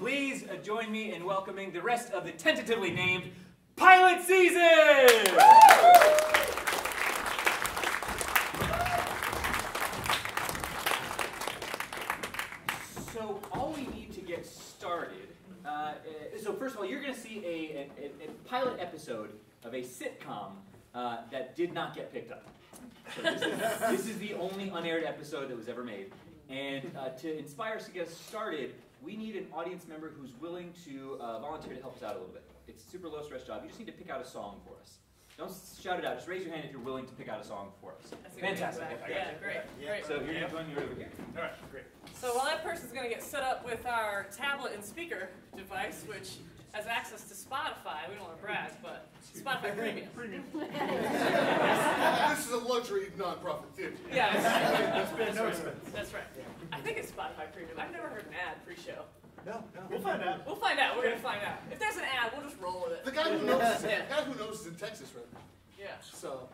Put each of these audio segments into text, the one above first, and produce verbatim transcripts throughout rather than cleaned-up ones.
please uh, join me in welcoming the rest of the tentatively named pilot season! So all we need to get started, uh, so first of all, you're going to see a, a, a pilot episode of a sitcom uh, that did not get picked up. So this, is, this is the only unaired episode that was ever made. And uh, to inspire us to get us started, we need an audience member who's willing to uh, volunteer to help us out a little bit. It's a super low stress job. You just need to pick out a song for us. Don't shout it out. Just raise your hand if you're willing to pick out a song for us. Fantastic. Yeah, yeah, great, yeah. great. So you're going to join me over here. All right, great. So while that person's going to get set up with our tablet and speaker device, which has access to Spotify, we don't want to brag, but Spotify Premium. Premium. This is a luxury non-profit theater. Yeah, that's right. That's been no expense. That's right. I think it's Spotify Premium. I've never heard an ad pre-show. No, no. We'll find out. We'll find out. We're going to find out. If there's an ad, we'll just roll with it. The guy who knows, Yeah. the guy who knows is in Texas right now. Yeah. So.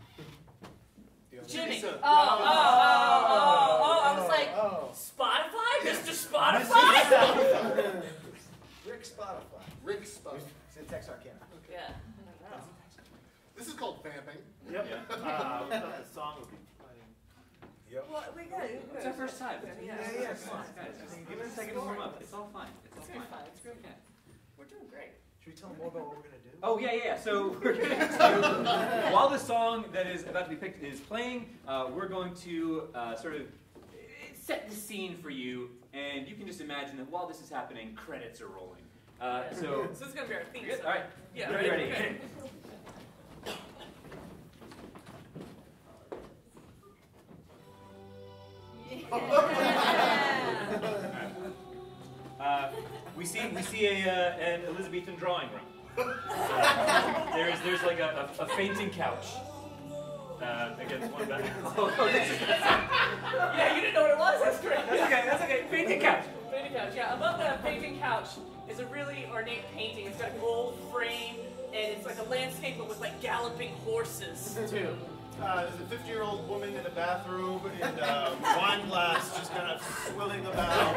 Jimmy. So, Oh, oh, oh, oh, oh. I was like, Oh. Spotify? Mister Spotify? Rick Spotify. Rick Spotify. It's in Texarkana. Yeah. This is called vamping. Yep. Uh, we thought the song would be funny. Yep. Well, we got it. It's our first time. Yeah, yeah, yeah. Come on, guys. Just give it a second to warm up. It's all fine. It's all It's gonna be fine. fine. It's great. Yeah. We're doing great. Should we tell them more about what we're going to do? Oh, yeah, yeah, yeah. So, we're going to, while the song that is about to be picked is playing, uh, we're going to uh, sort of set the scene for you, and you can just imagine that while this is happening, credits are rolling. Uh, so, So this is gonna be our theme good? song. All right. Yeah. Ready, ready. Okay. Uh, we see we see a uh, an Elizabethan drawing room. So, there's there's like a, a, a fainting couch uh, against one back. Oh, oh, this is, Yeah, you didn't know what it was. That's great. that's okay. That's okay. Fainting couch. Painting couch. Yeah, above that painting couch is a really ornate painting. It's got a gold frame, and it's like a landscape but with like galloping horses too. Uh, there's a fifty-year-old woman in a bathrobe and a wine glass just kind of swilling about.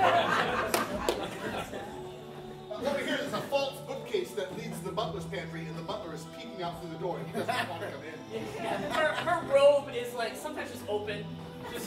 Uh, over here is a false bookcase that leads to the butler's pantry, and the butler is peeking out through the door, and he doesn't want to come in. Yeah. Her, her robe is like sometimes just open. Just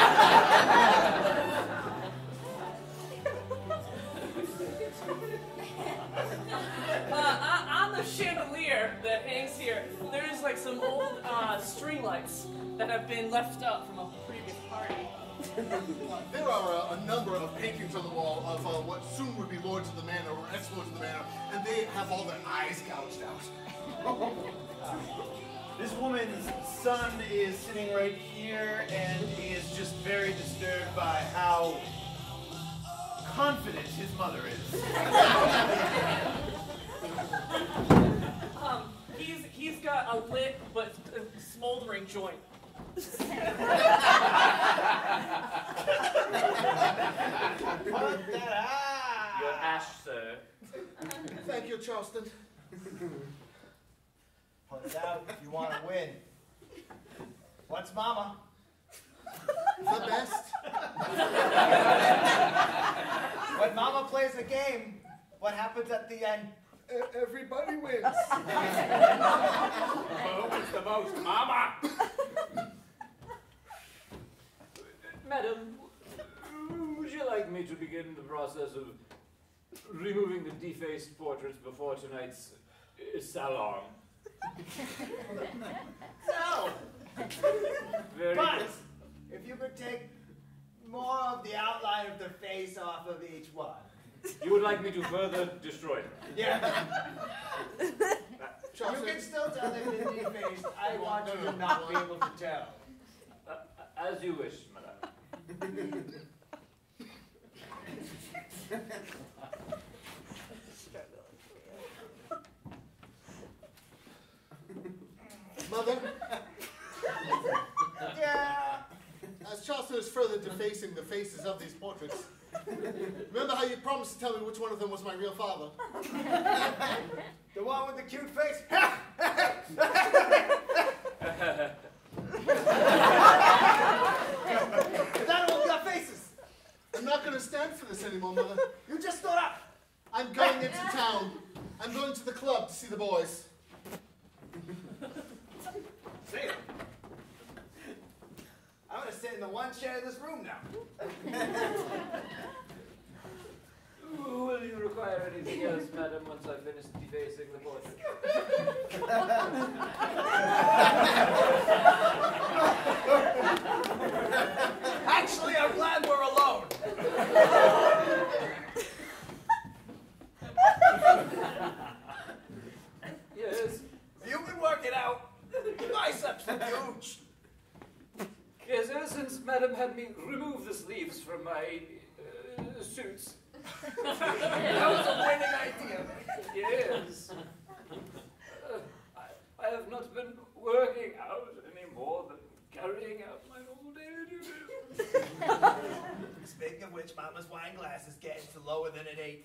Uh, on the chandelier that hangs here, there is like some old uh, string lights that have been left up from a previous party. Uh, there are uh, a number of paintings on the wall of uh, what soon would be lords of the manor or ex-lords of the manor, and they have all their eyes gouged out. This woman's son is sitting right here, and he is just very disturbed by how confident his mother is. Um, he's he's got a lit but uh, smoldering joint. Your ash, sir. Thank you, Charleston. Point it out if you want to win. What's Mama? The best. When Mama plays a game, what happens at the end? E- everybody wins. Who wins the most, Mama? Madam, would you like me to begin the process of removing the defaced portraits before tonight's uh, salon? No! Very But good. if you could take more of the outline of the face off of each one. You would like me to further destroy them? Yeah. You Charleston. can still tell they've been defaced. I want you to not be able to tell. Uh, as you wish, madam. Mother, Yeah. as Charleston is further defacing the faces of these portraits, remember how you promised to tell me which one of them was my real father? The one with the cute face? Is that all got faces? I'm not going to stand for this anymore, Mother. You just stood up. I'm going into town. I'm going to the club to see the boys. See ya. I'm gonna sit in the one chair in this room now. Will you require anything else, madam, once I've finished defacing the portrait? Actually, I'm glad we're alone. Yes. You can work it out. Biceps are huge. Yes, ever since madam had me remove the sleeves from my uh, suits. That was a winning idea. Yes. Uh, I, I have not been working out any more than carrying out my normal daily duties. Speaking of which, Mama's wine glass is getting to lower than an eighth.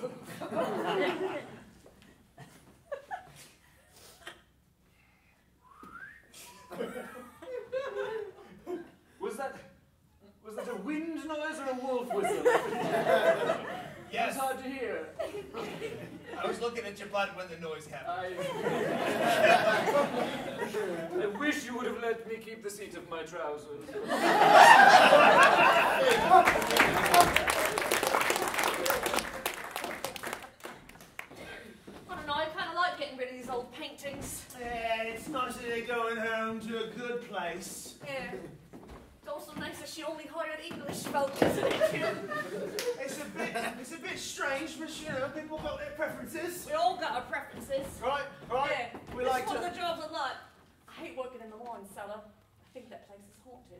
Was that was that a wind noise or a wolf whistle? Yes. It's hard to hear. I was looking at your butt when the noise happened. I, I wish you would have let me keep the seat of my trousers. I don't know, I kind of like getting rid of these old paintings. Yeah, it's nice that they're going home to a good place. Yeah. It's also nice that she only hired English folk, isn't it, too? It's a bit, it's a bit strange, but you know, people got their preferences. We all got our preferences. Right, right. Yeah. We This like is one to. of the jobs I like. I hate working in the wine cellar. I think that place is haunted.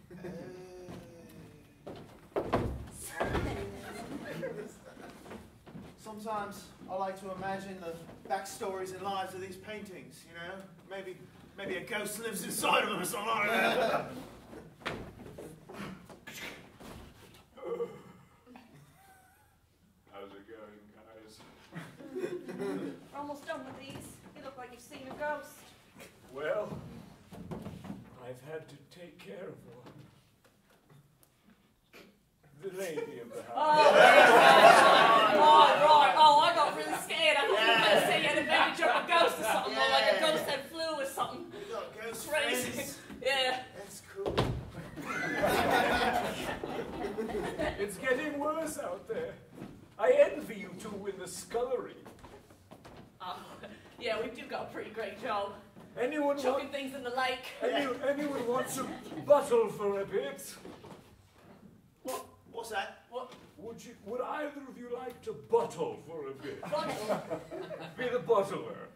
Sometimes I like to imagine the backstories and lives of these paintings, you know? Maybe maybe a ghost lives inside of them or something like that. How's it going, guys? We're almost done with these. You look like you've seen a ghost. Well, I've had to take care of one. The lady of the Oh, house. right. Oh, right. Oh, I got really scared. I thought you were going to say you had a baby jump a ghost or something, or like a ghost had flu or something. You got ghost Crazy. friends. Yeah. That's cool. It's getting worse out there. I envy you two in the scullery. Oh, yeah, we do got a pretty great job. Anyone Chucking want, things in the lake. any, anyone want to buttle for a bit? What? What's that? What? Would you? Would either of you like to buttle for a bit? Bottle. Be the bottler.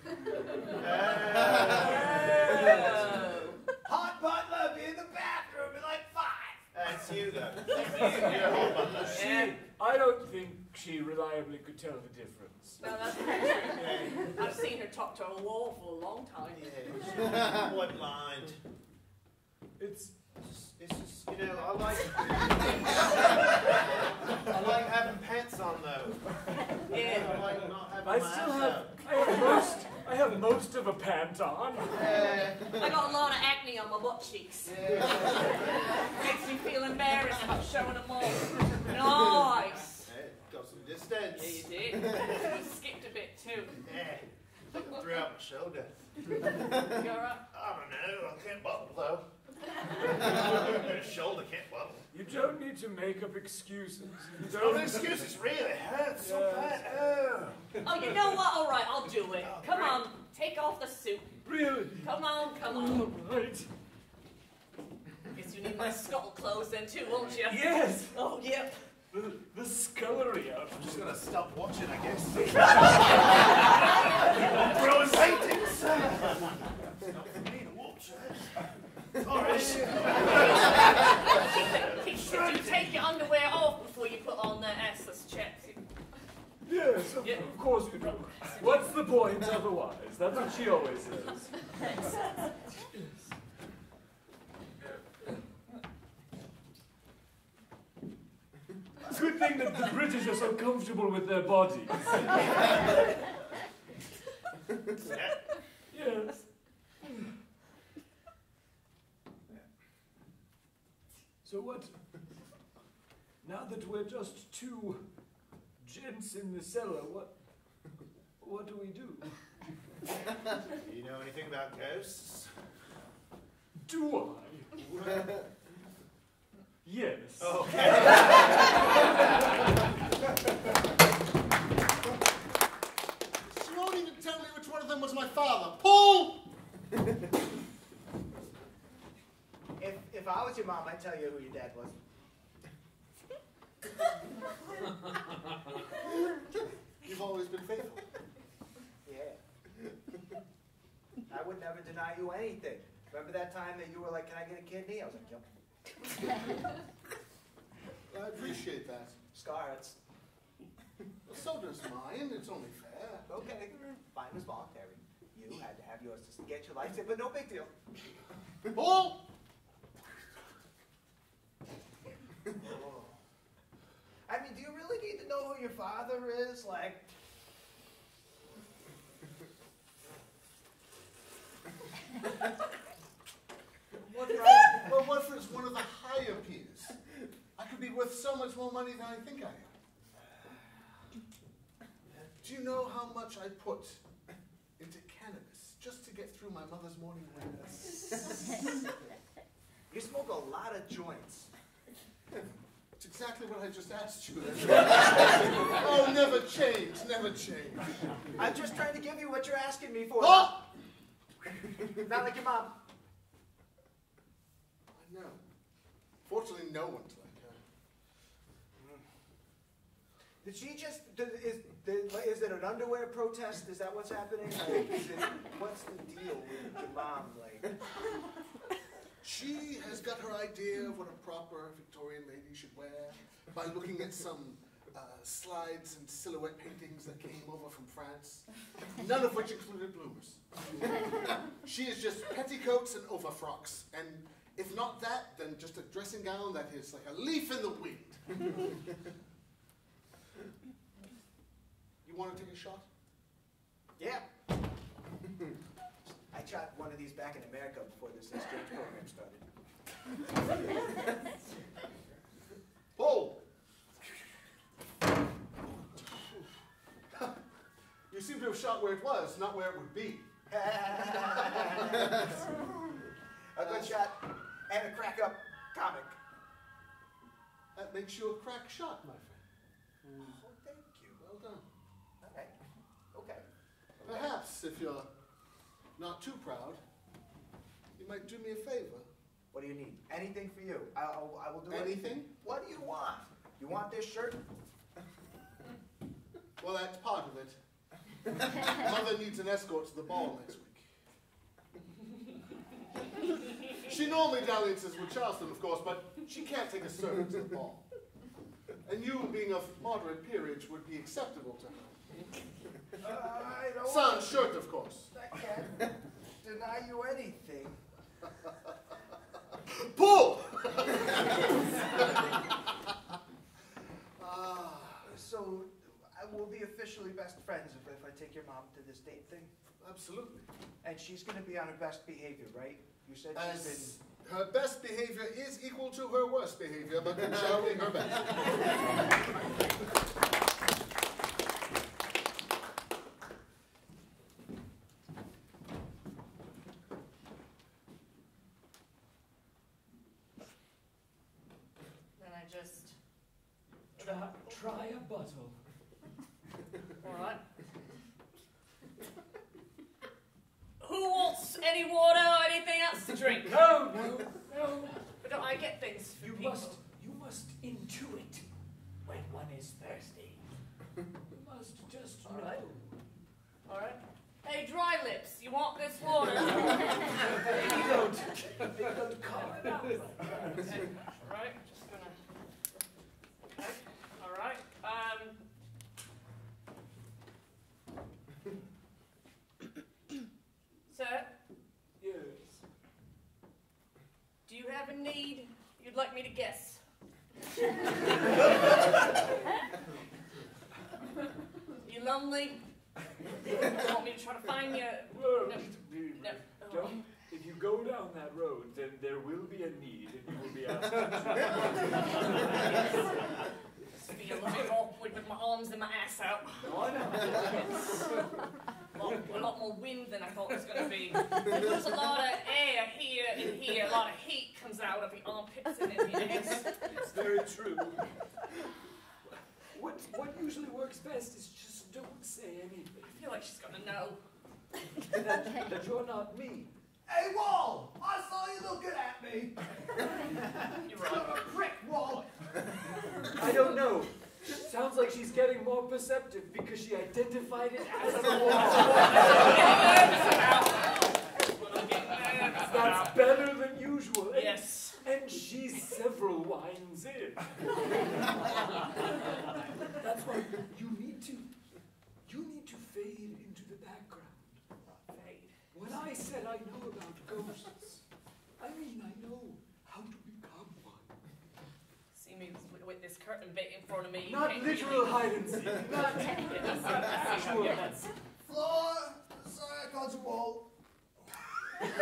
Oh. Hot butler, be in the bathroom in like five. That's you, though. That's you. You're a hot butler. She, I don't think she reliably could tell the difference. No, that's pretty true. I've seen her talk to a wall for a long time. Yeah. Boy blind. It's It's just, it's just, you know, I like. I like having pants on though. Yeah. I like not having I my still ass have out. I have most I have most of a pant on. Yeah. I got a lot of acne on my butt cheeks. Yeah. Makes me feel embarrassed about showing them all. Nice. Hey, got some distance. Yeah, you did. You skipped a bit too. Yeah. I think I threw out my shoulder. You alright? I don't know. I can't bubble though. My shoulder can't bubble. You don't need to make up excuses. You No don't. excuses, really. Hurts so Yeah. bad. Oh. Oh, you know what? Alright, I'll do it. Oh, Come great. on, take off the suit. Really? Come on, come on. All right. Guess you need my scuttle clothes then too, won't you? Yes. Oh, yep. The, the scullery out. I'm just gonna stop watching, I guess. Throwing paintings. Not for me to watch, eh? Alright. Did you take your underwear off before you put on the assless chaps? Yes, of, Yeah. of course we do. What's the point otherwise? That's what she always says. Good thing that the British are so comfortable with their bodies. Yes. So what? Now that we're just two students in the cellar. What, what do we do? Do you know anything about ghosts? Do I? Yes. Okay. You won't even tell me which one of them was my father. Paul! If, if I was your mom, I'd tell you who your dad was. You've always been faithful. Yeah. I would never deny you anything. Remember that time that you were like, can I get a kidney? I was like, yep. I appreciate that. Scarlets. Well, so does mine. It's only fair. Okay. Mine was voluntary. You had to have yours to get your life saved, but no big deal. Paul! I mean, do you really need to know who your father is? Like, What if I, well, what if it's one of the higher peers? I could be worth so much more money than I think I am. Do you know how much I put into cannabis just to get through my mother's morning prayers? you smoke a lot of joints. It's exactly what I just asked you. Oh, never change, never change. I'm just trying to give you what you're asking me for. Oh! Not like your mom. I know. Fortunately, no one's like her. Did she just, did, is, did, is it an underwear protest? Is that what's happening? Like, is it, what's the deal with your mom? Like, She has got her idea of what a proper Victorian lady should wear by looking at some uh, slides and silhouette paintings that came over from France, none of which included bloomers. She is just petticoats and overfrocks, and if not that, then just a dressing gown that is like a leaf in the wind. You want to take a shot? yeah. I shot one of these back in America before this exchange program started. Paul! You seem to have shot where it was, not where it would be. A good shot and a crack up comic. That makes you a crack shot, my friend. Oh, thank you. Well done. All right. Okay. Perhaps, if you're not too proud, you might do me a favor. What do you need? Anything for you. I, I'll, I will do Anything? What do you want? You want this shirt? Well, that's part of it. Mother needs an escort to the ball next week. She normally dalliances with Charleston, of course, but she can't take a servant to the ball. And you, being of moderate peerage, would be acceptable to her. Uh, I don't Sans shirt, of course. I can't deny you anything. Pull! Ah, So, I will be officially best friends if, if I take your mom to this date thing. absolutely. And she's going to be on her best behavior, right? You said she's been... As her best behavior is equal to her worst behavior, but it shall be her best. Then I just. Try, try a bottle. All right. Who wants any water or anything else to drink? No, no, no. But don't I get things for You people? must, you must intuit when one is thirsty. You must just All know. right. All right. Hey, dry lips, you want this water? They don't, they don't call it out like that. Okay. All right. Just gonna. Okay. All right. Um. Sir, Yes. do you have a need you'd like me to guess? You lonely? You want me to try to find you? Well, No. you- No. Don't, if you go down that road, then there will be a need, and you will be asked to Feel a bit awkward with my arms and my ass out. Oh, no. A lot, a lot more wind than I thought it was going to be. There's a lot of air here and here. A lot of heat comes out of the armpits and in the ass. It's very true. What, what usually works best is just don't say anything. I feel like she's going to know. That, that you're not me. Hey, Wall! I saw you looking at me. You're You're right. a prick, Wall. I don't know. Sounds like she's getting more perceptive because she identified it as a wall. That's what I'm getting nervous That's about. better than usual. And, Yes. and she's several wines in. That's why you need to, you need to fade into the background. Fade. When I said I know about ghosts, I mean I know how to become one. See me with, with this curtain bit in front of me. You Not can't literal really- hide and seek, not actual. Floor. Sorry, I called you Wall. That's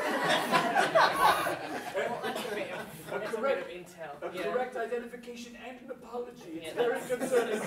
a bit of, A that's a bit correct- of intel. A yeah. correct identification and an apology. It's Yeah, very that's- concerning.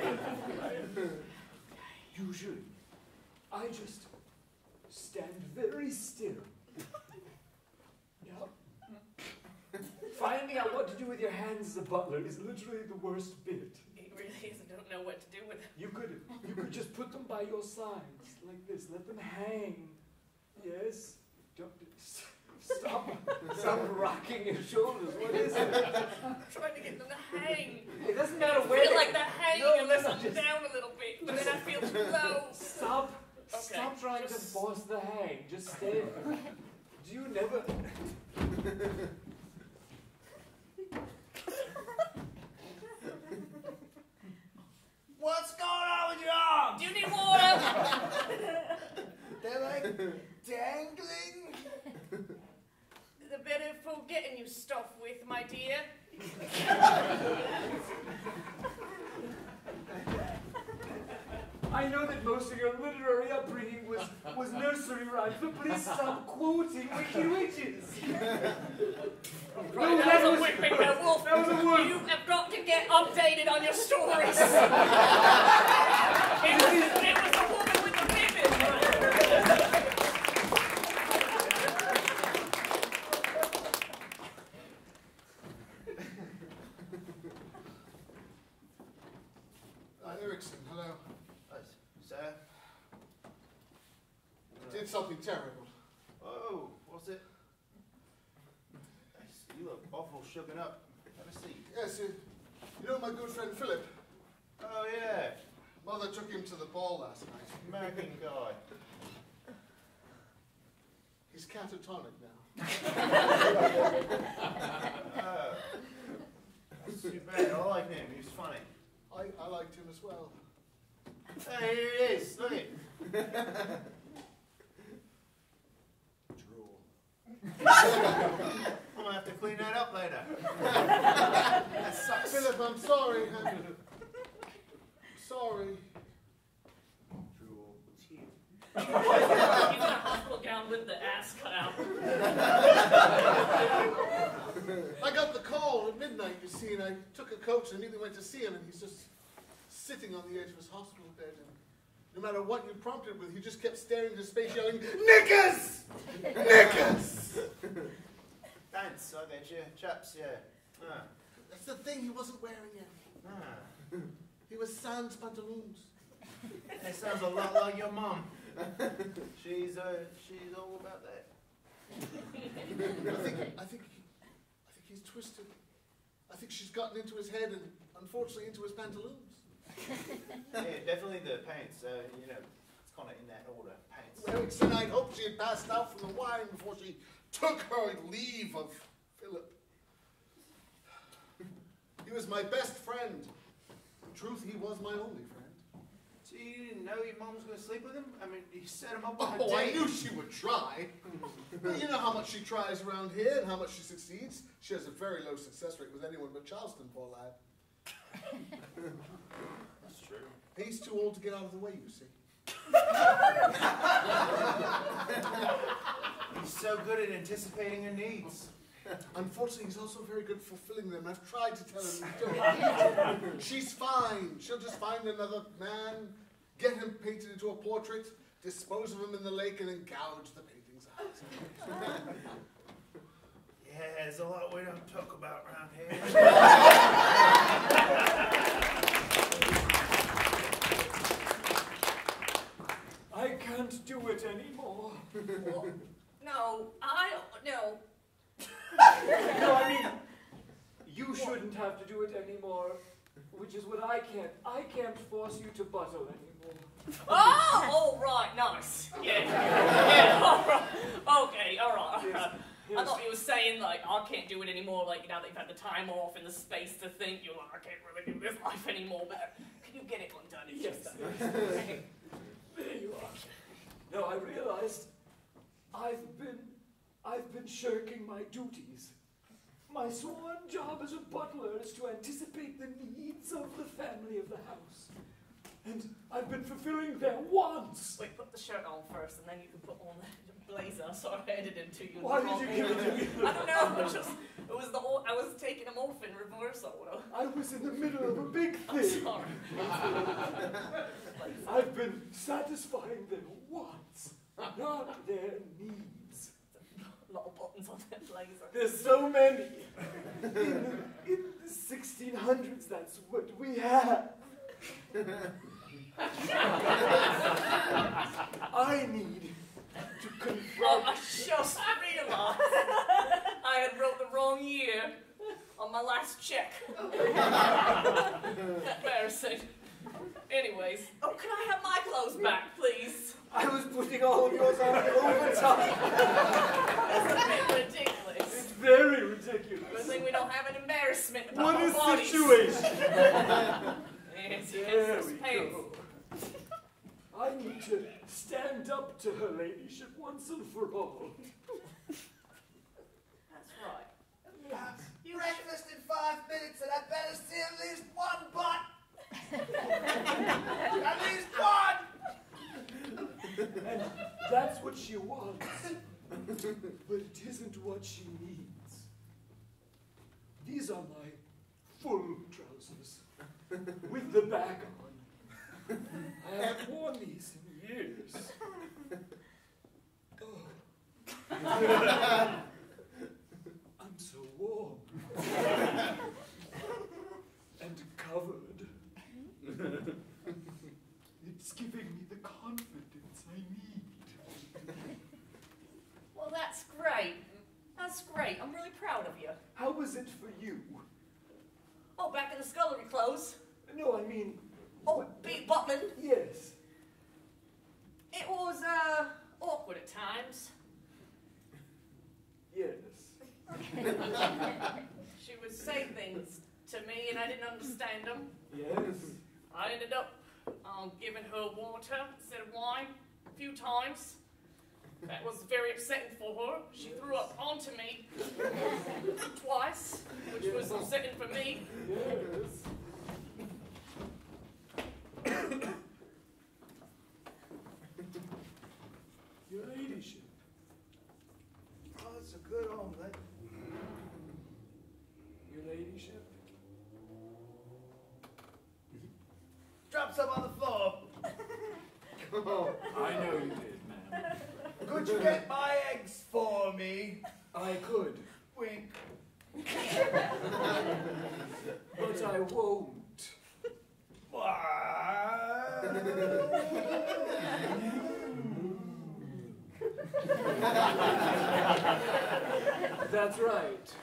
Usually, I just stand very still. Yep. Finding out what to do with your hands as a butler is literally the worst bit. It really is. I don't know what to do with it. You could, you could just put them by your sides like this. Let them hang. Yes. Don't stop. Stop rocking your shoulders. What is it? I'm trying to get them to hang. It doesn't matter I where. feel like they're hanging No, no, unless no, I'm just- down a little bit, but then I feel too low. Stop. Okay, Stop trying just- to force the hang. Just stay. Do you never? What's going on with your arms? Do you need water? They're like dangling. The better for getting you stuff with, my dear. I know that most of your literary upbringing was was nursery rhymes, but please stop quoting Wicked Witches. Right, No, that, that was was- a whip and a wolf. that was a wolf. You have got to get updated on your stories. it, was, it was a woman with a ribbon. Uh, Erickson, hello. Uh, sir? I did something terrible. Oh, what's it? You look awful shooken up. Have a seat. Yes, you, you know my good friend Philip? Oh, yeah. Mother took him to the ball last night. American guy. He's catatonic now. Oh. That's too bad. I like him. He was funny. I, I liked him as well. Hey, here it is. Look it. Drool. I'm gonna have to clean that up later. That sucks. Philip, I'm sorry. I'm sorry. Drool. He's in a hospital gown with the ass cut out. I got the call at midnight, you see, and I took a coach and immediately went to see him, and he's just sitting on the edge of his hospital bed, and no matter what you prompted with, he just kept staring into space, yelling, "Knickers! Knickers!" Pants, I get you. Chaps, yeah. Ah. That's the thing, he wasn't wearing any. Ah. He was sans pantaloons. That sounds a lot like your mum. She's, uh, she's all about that. I think, I think, I think he's twisted. I think she's gotten into his head and, unfortunately, into his pantaloons. Yeah, definitely the pants. Uh, you know, it's kind of in that order. Pants. Erickson, I'd hoped she had passed out from the wine before she took her leave of Philip. He was my best friend. In truth, he was my only friend. So you didn't know your mum was going to sleep with him? I mean, you set him up on a Oh, I date. knew she would try. But you know how much she tries around here and how much she succeeds? She has a very low success rate with anyone but Charleston, poor lad. That's true. He's too old to get out of the way, you see. He's so good at anticipating her needs. Unfortunately, he's also very good at fulfilling them. I've tried to tell him, don't. She's fine. She'll just find another man, get him painted into a portrait, dispose of him in the lake, and then gouge the paintings out. Yeah, there's a lot we don't talk about around here. I can't do it anymore. Well, no, I don't, no. No, I mean, you shouldn't have to do it anymore, which is what I can't. I can't force you to butter anymore. Oh, all right, nice. Yeah, yeah, all right. Okay, all right, all right. Yes, I yes. thought you were saying, like, I can't do it anymore, like, now that you've had the time off and the space to think, you're like, I can't really do this life anymore, but can you get it undone? It's Yes. just, There you are. No, I realized I've been, I've been shirking my duties. My sworn job as a butler is to anticipate the needs of the family of the house. And I've been fulfilling their wants. Wait, put the shirt on first, and then you can put on the blazer. Sorry, I headed it to you. in the Why did wrong you give it to me? I don't know. It was just, it was the whole, I was taking them off in reverse order. I was in the middle of a big I'm thing. sorry. I've been satisfying their wants, not their needs. A lot of buttons on that blazer. There's so many. In the, in the sixteen hundreds, that's what we had. I need to confront. Oh, I just realised I had wrote the wrong year on my last check. Embarrassing. Anyways, oh, can I have my clothes back, please? I was putting all of yours on overtime. That's a bit ridiculous. It's very ridiculous. Good thing we don't have an embarrassment about What our a bodies. situation. Yes, There yes, we pants. go. I need to stand up to her ladyship once and for all. That's right. Uh, breakfast in five minutes, and I better see at least one butt. At least one. And that's what she wants. But it isn't what she needs. These are my full trousers, with the back on. I haven't worn these in years. Oh. I'm so warm. And covered. It's giving me the confidence I need. Well, that's great. That's great. I'm really proud of you. How was it for you? Oh, back in the scullery clothes. No, I mean... Oh, Pete Butman. Yes. It was, uh, awkward at times. Yes. She would say things to me and I didn't understand them. Yes. I ended up um, giving her water instead of wine a few times. That was very upsetting for her. She threw up onto me twice, which was upsetting for me. Yes. Your ladyship. Oh, it's a good omelet. Your ladyship. Drop some on the floor. Oh, I know you did, ma'am. Could you get my eggs for me? I could, Wink. but I won't. That's right.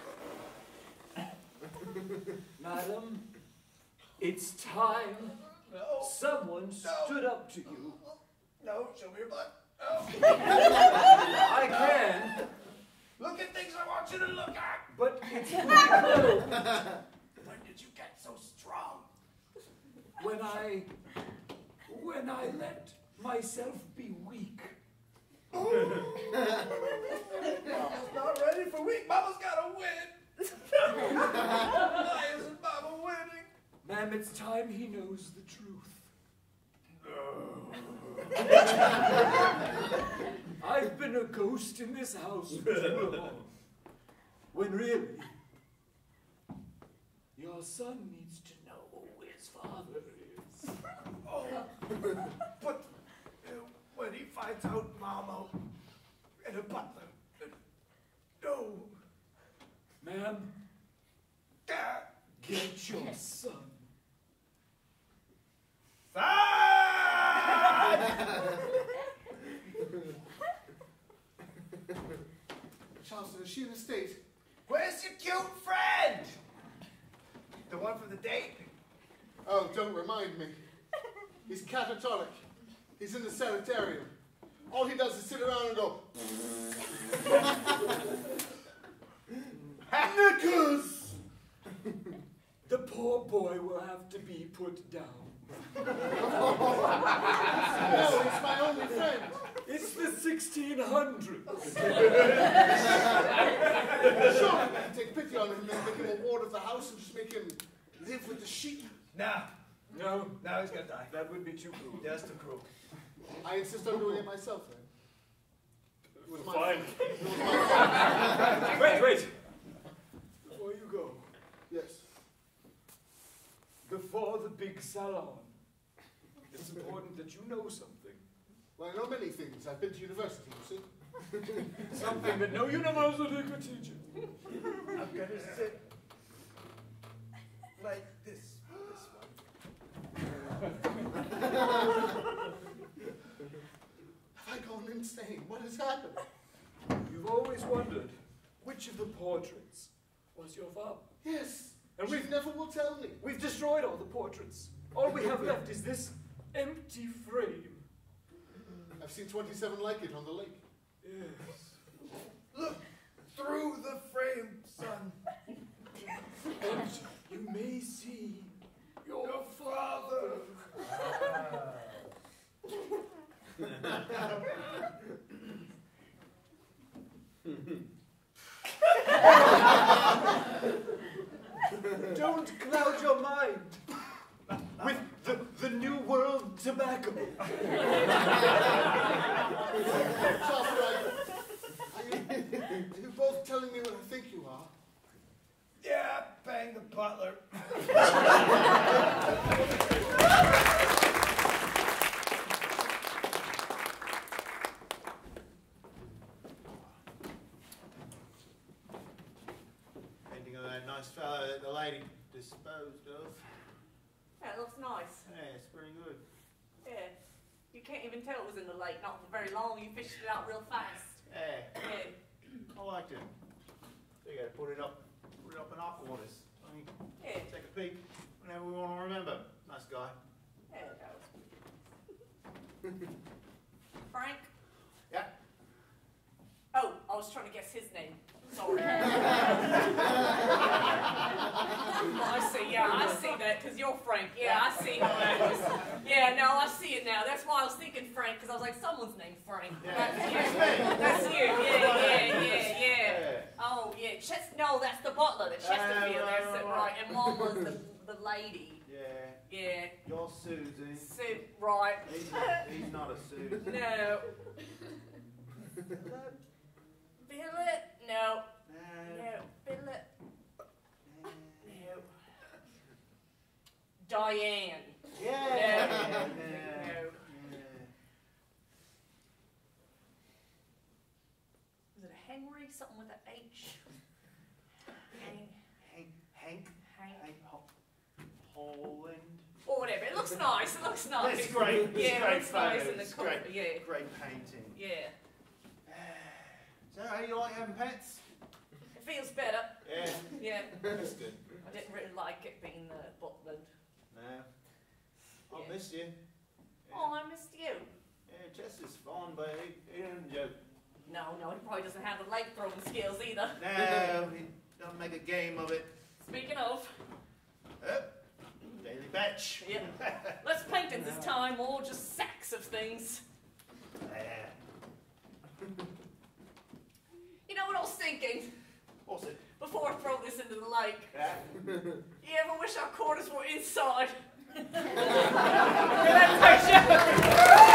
Madam, it's time No. someone No. stood up to you. No, show me your butt. No. I can, Look at things I want you to look at. but it's pretty close. When did you get so strong? When I, when I let myself be weak. Mama's not ready for week. Mama's gotta win. Why isn't Mama winning? Ma'am, it's time he knows the truth. I've been a ghost in this house for too long. when really, your son needs to know who his father is. Oh, but uh, when he finds out Mama and a butler, uh, no. Ma'am, Dad. get your son. Son! Charleston, is she in the state? Where's your cute friend? The one from the date? Oh, don't remind me. He's catatonic. He's in the sanitarium. All he does is sit around and go, Knickers! The poor boy will have to be put down. no, he's my only friend. It's the sixteen hundreds. Sure, we can take pity on him and make him a ward of the house and just make him live with the sheep. Nah. No, No, he's gonna die. that would be too cruel. That's too cruel. I insist on doing it myself then. It was my Fine. It was my Wait, wait. Before you go, Yes. before the big salon, it's important that you know something. Well, I know many things. I've been to university, you see. Something that no university could teach you. I'm gonna sit like this. This one. Have I gone insane? What has happened? You've always wondered which of the portraits was your father. Yes. And She we've, never will tell me. we've destroyed all the portraits. All we have left is this empty frame. I've seen twenty-seven like it on the lake. Yes. Look through the frame, son. And you may see your, Your father. Don't cloud your mind with the, the New World tobacco. Charles, are you, are you both telling me what I think you are? Yeah, bang the butler. Painting of that nice fellow that the lady disposed of. Yeah, it looks nice. Yeah, it's pretty good. Yeah. You can't even tell it was in the lake, not for very long. You fished it out real fast. Yeah, Yeah. I liked it. So you gotta put it up, put it up in aqua waters. I mean, Yeah. take a peek whenever we want to remember. Nice guy. There it goes. Frank? Yeah. Oh, I was trying to guess his name. Sorry. I see, yeah, I see that, because you're Frank. Yeah, I see how that is. Yeah, no, I see it now. That's why I was thinking Frank, because I was like, someone's named Frank. Yeah. That's you. That's me. That's you, yeah, yeah, yeah, yeah. Oh, yeah, Chest, no, that's the butler, the Chesterfield, Uh, that's it, right. right. And Mama's the, the lady. Yeah. Yeah. You're Susie. Sue, right. He's, he's not a Susie. No. Billet? No. No. Billet? No. Diane? Yeah. No. Yeah. No. Was it a Henry? Something with an H? Hank? Hank. Hank. Hank? Hank Ho- Holland. Or whatever. It looks nice. It looks nice. It's great. It's Yeah, great it looks nice photos. in the It's corner. great. Yeah. Great painting. Yeah. So, how do you like having pets? It feels better. Yeah. Yeah. That's good. I didn't really like it being uh, Butland. No. I Yeah. missed you. Yeah. Oh, I missed you. Yeah, Chester's fun, but he, he doesn't joke. No, no, he probably doesn't have the leg throwing skills either. No, he don't make a game of it. Speaking of, Oh, daily batch. yeah, less paintings this time, or just sacks of things. Yeah. You know what I was thinking What's it? before I throw this into the lake? Yeah. You ever wish our quarters were inside? Look at that picture!